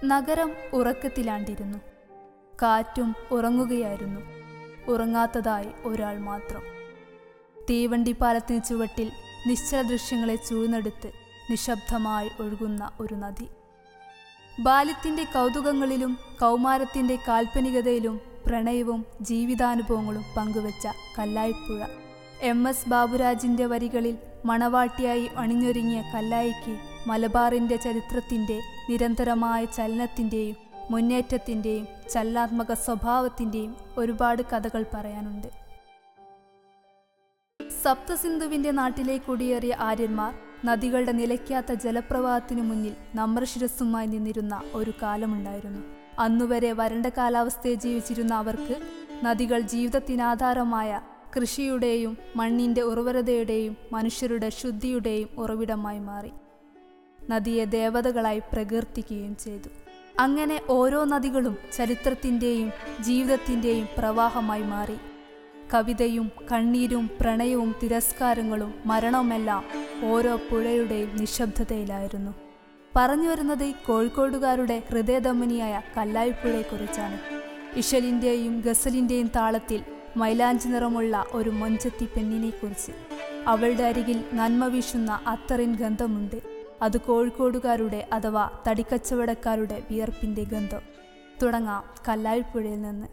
നഗരം ഉറക്കത്തിലാണ്ടിരുന്നു. കാറ്റും ഉറങ്ങുകയായിരുന്നു. ഉറങ്ങാത്തതായി ഒരാൾ മാത്രം. തീവണ്ടിപ്പാലത്തിന് ചുവട്ടിൽ നിശ്ചല ദൃശ്യങ്ങളെ ചൂഴ്ന്നെടുത്ത് നിശബ്ദമായി ഒഴുകുന്ന ഒരു നദി. ബാല്യത്തിൻ്റെ കൗതുകങ്ങളിലും കൗമാരത്തിൻ്റെ കാൽപ്പനികതയിലും പ്രണയവും ജീവിതാനുഭവങ്ങളും പങ്കുവച്ച കല്ലായിപ്പുഴ. MS ബാബുരാജിൻ്റെ വരികളിൽ മണവാട്ടിയായി അണിഞ്ഞൊരുങ്ങിയ കല്ലായിക്ക് മലബാറിൻ്റെ ചരിത്രത്തിൻ്റെ നിരന്തരമായ ചലനത്തിൻ്റെയും മുന്നേറ്റത്തിൻ്റെയും ചലനാത്മക സ്വഭാവത്തിൻ്റെയും ഒരുപാട് കഥകൾ പറയാനുണ്ട്. സപ്തസിന്ധുവിൻ്റെ നാട്ടിലേക്ക് കുടിയേറിയ ആര്യന്മാർ നദികളുടെ നിലയ്ക്കാത്ത ജലപ്രവാഹത്തിനു മുന്നിൽ നമ്രശിരസ്സുമായി നിന്നിരുന്ന ഒരു കാലമുണ്ടായിരുന്നു. അന്നുവരെ വരണ്ട കാലാവസ്ഥയെ ജീവിച്ചിരുന്ന അവർക്ക് നദികൾ ജീവിതത്തിനാധാരമായ കൃഷിയുടെയും മണ്ണിൻ്റെ ഉർവരതയുടെയും മനുഷ്യരുടെ ശുദ്ധിയുടെയും ഉറവിടമായി മാറി. നദിയെ ദേവതകളായി പ്രകീർത്തിക്കുകയും ചെയ്തു. അങ്ങനെ ഓരോ നദികളും ചരിത്രത്തിൻ്റെയും ജീവിതത്തിൻ്റെയും പ്രവാഹമായി മാറി. കവിതയും കണ്ണീരും പ്രണയവും തിരസ്കാരങ്ങളും മരണവുമെല്ലാം ഓരോ പുഴയുടെയും നിശബ്ദതയിലായിരുന്നു. പറഞ്ഞു വരുന്നത് കോഴിക്കോടുകാരുടെ ഹൃദയധമനിയായ കല്ലായിപ്പുഴയെക്കുറിച്ചാണ്. ഇശലിൻ്റെയും ഗസലിൻ്റെയും താളത്തിൽ മൈലാഞ്ചി നിറമുള്ള ഒരു മൊഞ്ചത്തി പെണ്ണിനെക്കുറിച്ച്. അവളുടെ അരികിൽ നന്മ വീശുന്ന അത്തറിൻ ഗന്ധമുണ്ട്. അത് കോഴിക്കോടുകാരുടെ അഥവാ തടിക്കച്ചവടക്കാരുടെ വിയർപ്പിൻ്റെ ഗന്ധം. തുടങ്ങാം കല്ലായിപ്പുഴയിൽ നിന്ന്.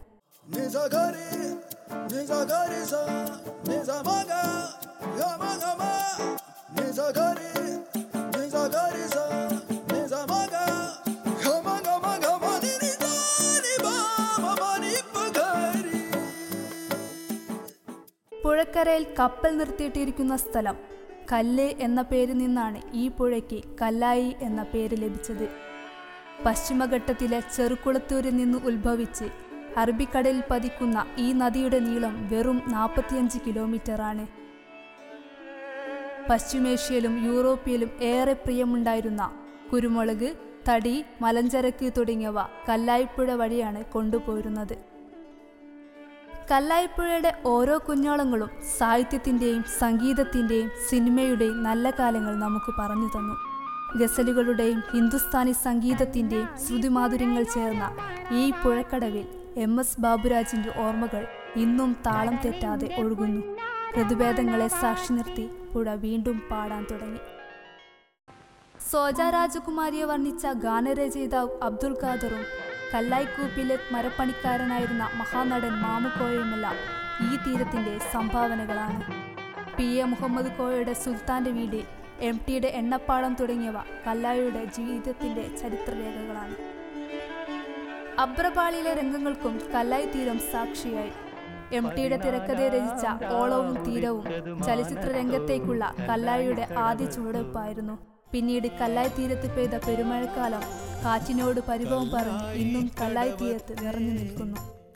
പുഴക്കരയിൽ കപ്പൽ നിർത്തിയിട്ടിരിക്കുന്ന സ്ഥലം കല്ല് എന്ന പേരിൽ നിന്നാണ് ഈ പുഴയ്ക്ക് കല്ലായി എന്ന പേര് ലഭിച്ചത്. പശ്ചിമഘട്ടത്തിലെ ചെറുകുളത്തൂരിൽ നിന്ന് ഉത്ഭവിച്ച് അറബിക്കടലിൽ പതിക്കുന്ന ഈ നദിയുടെ നീളം വെറും 45 കിലോമീറ്ററാണ്. പശ്ചിമേഷ്യയിലും യൂറോപ്പിലും ഏറെ പ്രിയമുണ്ടായിരുന്ന കുരുമുളക്, തടി, മലഞ്ചരക്ക് തുടങ്ങിയവ കല്ലായിപ്പുഴ വഴിയാണ് കൊണ്ടുപോയിരുന്നത്. കല്ലായിപ്പുഴയുടെ ഓരോ കുഞ്ഞോളങ്ങളും സാഹിത്യത്തിൻ്റെയും സംഗീതത്തിൻ്റെയും സിനിമയുടെയും നല്ല കാലങ്ങൾ നമുക്ക് പറഞ്ഞു തന്നു. ഗസലുകളുടെയും ഹിന്ദുസ്ഥാനി സംഗീതത്തിൻ്റെയും ശ്രുതിമാധുര്യങ്ങൾ ചേർന്ന ഈ പുഴക്കടവിൽ MS ബാബുരാജിൻ്റെ ഓർമ്മകൾ ഇന്നും താളം തെറ്റാതെ ഒഴുകുന്നു. ഋതുഭേദങ്ങളെ സാക്ഷി നിർത്തി പുഴ വീണ്ടും പാടാൻ തുടങ്ങി. സോജ രാജകുമാരിയെ വർണ്ണിച്ച ഗാനരചയിതാവ് അബ്ദുൽ ഖാദറും കല്ലായിക്കൂപ്പിലെ മരപ്പണിക്കാരനായിരുന്ന മഹാനടൻ മാമുക്കോയുമെല്ലാം ഈ തീരത്തിൻ്റെ സംഭാവനകളാണ്. PA മുഹമ്മദ് കോയയുടെ സുൽത്താൻ്റെ വീട്, MTയുടെ എണ്ണപ്പാടം തുടങ്ങിയവ കല്ലായിയുടെ ജീവിതത്തിൻ്റെ ചരിത്രരേഖകളാണ്. അബ്രപാളിയിലെ രംഗങ്ങൾക്കും കല്ലായി തീരം സാക്ഷിയായി. MTയുടെ തിരക്കഥയെ രചിച്ച ഓളവും തീരവും ചലച്ചിത്ര രംഗത്തേക്കുള്ള കല്ലായിയുടെ ആദ്യ ചുവടുവെപ്പായിരുന്നു. പിന്നീട് കല്ലായി തീരത്ത് പെയ്ത പെരുമഴക്കാലം കാറ്റിനോട് പരിഭവം പറഞ്ഞ് ഇന്നും കല്ലായി തീരത്ത് നിറഞ്ഞു നിൽക്കുന്നു.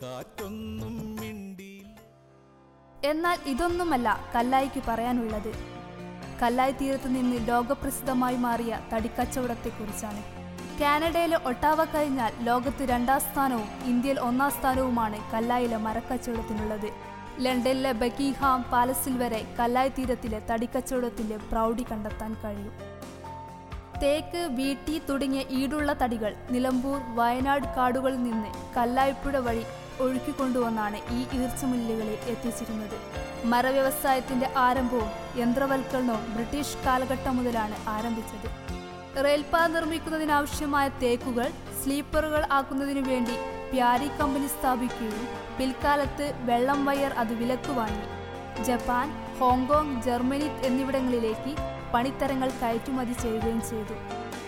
എന്നാൽ ഇതൊന്നുമല്ല കല്ലായിക്ക് പറയാനുള്ളത്. കല്ലായി തീരത്ത് നിന്ന് ലോകപ്രസിദ്ധമായി മാറിയ തടിക്കച്ചവടത്തെക്കുറിച്ചാണ്. കാനഡയിലെ ഒട്ടാവ കഴിഞ്ഞാൽ ലോകത്ത് 2ാം സ്ഥാനവും ഇന്ത്യയിൽ 1ാം സ്ഥാനവുമാണ് കല്ലായിലെ മരക്കച്ചവടത്തിനുള്ളത്. ലണ്ടനിലെ ബക്കിംഗ്ഹാം പാലസിൽ വരെ കല്ലായി തീരത്തിലെ തടിക്കച്ചവടത്തിൻ്റെ പ്രൗഢി കണ്ടെത്താൻ കഴിയും. തേക്ക്, വീട്ടി തുടങ്ങിയ ഈടുള്ള തടികൾ നിലമ്പൂർ, വയനാട് കാടുകളിൽ നിന്ന് കല്ലായിപ്പുഴ വഴി ഒഴുക്കിക്കൊണ്ടുവന്നാണ് ഈ ഈർച്ചമില്ലുകളിൽ എത്തിച്ചിരുന്നത്. മരവ്യവസായത്തിൻ്റെ ആരംഭവും യന്ത്രവൽക്കരണവും ബ്രിട്ടീഷ് കാലഘട്ടം മുതലാണ് ആരംഭിച്ചത്. റെയിൽപാത നിർമ്മിക്കുന്നതിനാവശ്യമായ തേക്കുകൾ സ്ലീപ്പറുകൾ ആക്കുന്നതിനു വേണ്ടി പ്യാരി കമ്പനി സ്ഥാപിക്കുകയും പിൽക്കാലത്ത് വെള്ളം വയർ അത് വിലക്ക് വാങ്ങി ജപ്പാൻ, ഹോങ്കോങ്, ജർമ്മനി എന്നിവിടങ്ങളിലേക്ക് പണിത്തരങ്ങൾ കയറ്റുമതി ചെയ്യുകയും ചെയ്തു.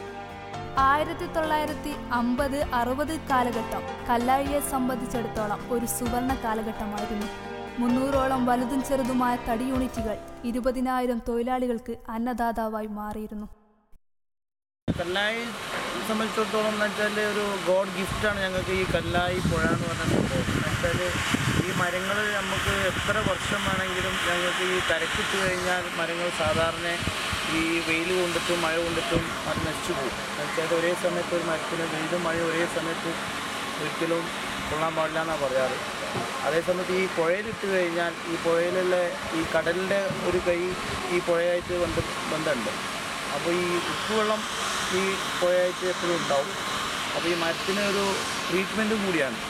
1950-60 കാലഘട്ടം കല്ലായിയെ സംബന്ധിച്ചിടത്തോളം ഒരു സുവർണ കാലഘട്ടമായിരുന്നു. 300ഓളം വലുതും ചെറുതുമായ തടി യൂണിറ്റുകൾ 20,000 തൊഴിലാളികൾക്ക് അന്നദാതാവായി മാറിയിരുന്നു. കല്ലായി സംബന്ധിച്ചിടത്തോളം എന്ന് വെച്ചാൽ ഒരു ഗോഡ് ഗിഫ്റ്റാണ് ഞങ്ങൾക്ക് ഈ കല്ലായി പുഴ എന്ന് പറഞ്ഞ സംഭവം. എന്ന് വെച്ചാൽ ഈ മരങ്ങൾ നമുക്ക് എത്ര വർഷം വേണമെങ്കിലും ഞങ്ങൾക്ക് ഈ കരക്കിട്ട് കഴിഞ്ഞാൽ മരങ്ങൾ സാധാരണ ഈ വെയിൽ കൊണ്ടിട്ടും മഴ കൊണ്ടിട്ടും അത് നശിച്ചു പോകും. എന്ന് വെച്ചാൽ ഒരേ സമയത്ത് ഒരു മരത്തിന് വെയിലും മഴ ഒരേ സമയത്ത് ഒരിക്കലും കൊള്ളാൻ പാടില്ല എന്നാണ് പറയാറ്. അതേസമയത്ത് ഈ പുഴയിലിട്ട് കഴിഞ്ഞാൽ ഈ പുഴയിലുള്ള ഈ കടലിൻ്റെ ഒരു കൈ ഈ പുഴയായിട്ട് ബന്ധമുണ്ട്. അപ്പോൾ ഈ ഉപ്പുവെള്ളം ഈ പുഴയായിട്ട് എപ്പോഴും ഉണ്ടാവും. അപ്പോൾ ഈ മരത്തിന് ഒരു ട്രീറ്റ്മെൻറ്റും കൂടിയാണ്.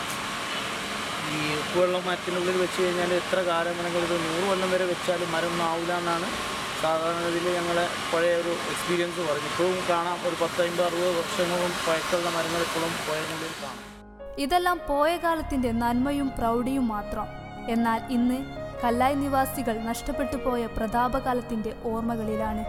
ഈ ഉപ്പുവെള്ളം മരത്തിനുള്ളിൽ വെച്ച് കഴിഞ്ഞാൽ എത്ര കാലം വേണമെങ്കിൽ ഒരു 100 കൊല്ലം വരെ വെച്ചാലും മരം ഒന്നും ആവില്ല എന്നാണ് സാധാരണ ഇതിൽ ഞങ്ങളെ പഴയ ഒരു എക്സ്പീരിയൻസ് പറഞ്ഞു. ഇപ്പോഴും കാണാം, ഒരു 10-50-60 വർഷങ്ങളും പഴക്കമുള്ള മരങ്ങൾ ഇപ്പോഴും പുഴയിനുള്ളിൽ കാണാം. ഇതെല്ലാം പോയ കാലത്തിൻ്റെ നന്മയും പ്രൗഢിയും മാത്രം. എന്നാൽ ഇന്ന് കല്ലായി നിവാസികൾ നഷ്ടപ്പെട്ടു പോയ പ്രതാപകാലത്തിൻ്റെ ഓർമ്മകളിലാണ്.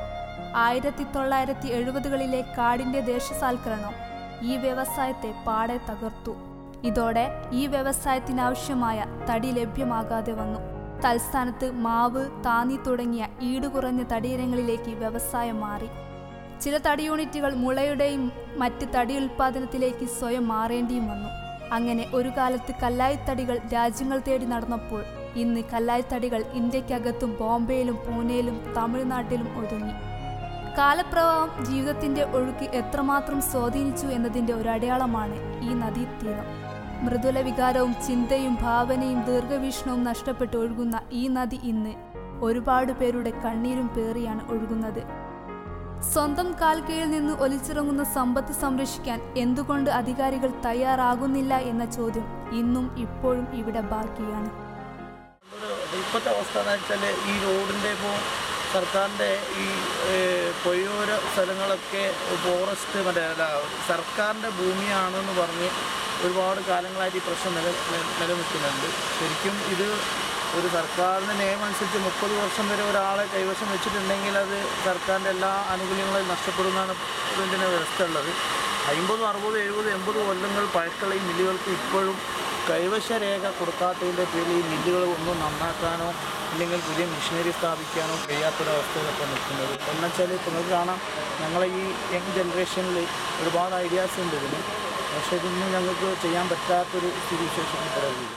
1970കളിലെ കാടിൻ്റെ ദേശസാൽക്കരണം ഈ വ്യവസായത്തെ പാടെ തകർത്തു. ഇതോടെ ഈ വ്യവസായത്തിനാവശ്യമായ തടി ലഭ്യമാകാതെ വന്നു. തൽസ്ഥാനത്ത് മാവ്, താന്നി തുടങ്ങിയ ഈടുകുറഞ്ഞ തടിയിനങ്ങളിലേക്ക് വ്യവസായം മാറി. ചില തടി യൂണിറ്റുകൾ മുളയുടെയും മറ്റ് തടി ഉൽപ്പാദനത്തിലേക്ക് സ്വയം മാറേണ്ടിയും വന്നു. അങ്ങനെ ഒരു കാലത്ത് കല്ലായിത്തടികൾ രാജ്യങ്ങൾ തേടി നടന്നപ്പോൾ ഇന്ന് കല്ലായിത്തടികൾ ഇന്ത്യക്കകത്തും ബോംബെയിലും പൂനെയിലും തമിഴ്നാട്ടിലും ഒതുങ്ങി. കാലപ്രവാഹം ജീവിതത്തിൻ്റെ ഒഴുക്ക് എത്രമാത്രം സ്വാധീനിച്ചു എന്നതിൻ്റെ ഒരടയാളമാണ് ഈ നദീതീരം. മൃദുല വികാരവും ചിന്തയും ഭാവനയും ദീർഘവീക്ഷണവും നഷ്ടപ്പെട്ട് ഒഴുകുന്ന ഈ നദി ഇന്ന് ഒരുപാട് പേരുടെ കണ്ണീരും പേറിയാണ് ഒഴുകുന്നത്. സ്വന്തം കാൽക്കീഴിൽ നിന്ന് ഒലിച്ചിറങ്ങുന്ന സമ്പത്ത് സംരക്ഷിക്കാൻ എന്തുകൊണ്ട് അധികാരികൾ തയ്യാറാകുന്നില്ല എന്ന ചോദ്യം ഇന്നും ഇപ്പോഴും ഇവിടെ ബാക്കിയാണ്. ഇപ്പോഴത്തെ അവസ്ഥ എന്ന് വെച്ചാൽ ഈ റോഡിൻ്റെ ഇപ്പോൾ സർക്കാരിൻ്റെ ഈ പൊയ്യോര സ്ഥലങ്ങളൊക്കെ ഫോറസ്റ്റ് സർക്കാരിൻ്റെ ഭൂമിയാണെന്ന് പറഞ്ഞ് ഒരുപാട് കാലങ്ങളായിട്ട് ഈ പ്രശ്നം നിലനിൽക്കുന്നുണ്ട്. ശരിക്കും ഇത് ഒരു സർക്കാരിൻ്റെ നിയമം അനുസരിച്ച് 30 വർഷം വരെ ഒരാളെ കൈവശം വെച്ചിട്ടുണ്ടെങ്കിൽ അത് സർക്കാരിൻ്റെ എല്ലാ ആനുകൂല്യങ്ങളും നഷ്ടപ്പെടുന്നതാണ് ഇതിൻ്റെ വ്യവസ്ഥ ഉള്ളത്. 50, 60, 70, 80 കൊല്ലങ്ങൾ പഴക്കമുള്ള ഈ മില്ലുകൾക്ക് ഇപ്പോഴും കൈവശ രേഖ കൊടുക്കാത്തതിൻ്റെ പേരിൽ ഈ മില്ലുകൾ ഒന്നും നന്നാക്കാനോ അല്ലെങ്കിൽ പുതിയ മെഷീനറി സ്ഥാപിക്കാനോ കഴിയാത്തൊരവസ്ഥയിലൊക്കെ നിൽക്കുന്നത്. എന്നുവെച്ചാൽ ഇപ്പോൾ നിങ്ങൾക്ക് കാണാം, ഞങ്ങളെ ഈ യങ് ജനറേഷനിൽ ഒരുപാട് ഐഡിയാസ് ഉണ്ട് ഇതിന്, പക്ഷേ ഇതൊന്നും ഞങ്ങൾക്ക് ചെയ്യാൻ പറ്റാത്തൊരു സ്ഥിതിവിശേഷം പറയുന്നത്.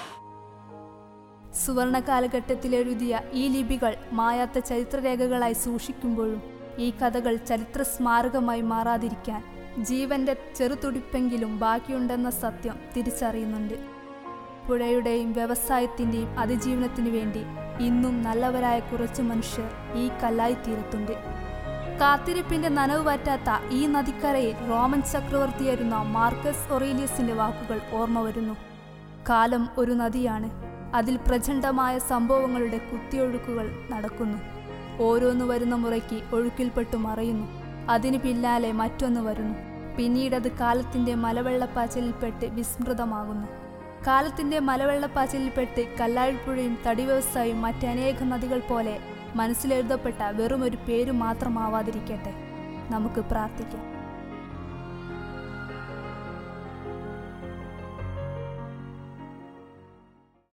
സുവർണ കാലഘട്ടത്തിലെഴുതിയ ഈ ലിപികൾ മായാത്ത ചരിത്രരേഖകളായി സൂക്ഷിക്കുമ്പോഴും ഈ കഥകൾ ചരിത്ര സ്മാരകമായി മാറാതിരിക്കാൻ ജീവന്റെ ചെറുതുടിപ്പെങ്കിലും ബാക്കിയുണ്ടെന്ന സത്യം തിരിച്ചറിയുന്നുണ്ട്. പുഴയുടെയും വ്യവസായത്തിൻ്റെയും അതിജീവനത്തിനു വേണ്ടി ഇന്നും നല്ലവരായ കുറച്ച് മനുഷ്യർ ഈ കല്ലായി തീരത്തുണ്ട്. കാത്തിരിപ്പിന്റെ നനവ് പറ്റാത്ത ഈ നദിക്കരയിൽ റോമൻ ചക്രവർത്തിയായിരുന്ന മാർക്കസ് ഒറേലിയസിന്റെ വാക്കുകൾ ഓർമ്മ വരുന്നു. കാലം ഒരു നദിയാണ്, അതിൽ പ്രചണ്ഡമായ സംഭവങ്ങളുടെ കുത്തിയൊഴുക്കുകൾ നടക്കുന്നു. ഓരോന്ന് വരുന്ന മുറയ്ക്ക് ഒഴുക്കിൽപ്പെട്ടു മറയുന്നു. അതിനു പിന്നാലെ മറ്റൊന്ന് വരുന്നു. പിന്നീടത് കാലത്തിൻ്റെ മലവെള്ളപ്പാച്ചിലിൽപ്പെട്ട് വിസ്മൃതമാകുന്നു. കാലത്തിൻ്റെ മലവെള്ളപ്പാച്ചിലിൽപ്പെട്ട് കല്ലാഴിപ്പുഴയും തടി വ്യവസായവും മറ്റനേകം നദികൾ പോലെ മനസ്സിലെഴുതപ്പെട്ട വെറുമൊരു പേരു മാത്രമാവാതിരിക്കട്ടെ. നമുക്ക് പ്രാർത്ഥിക്കാം.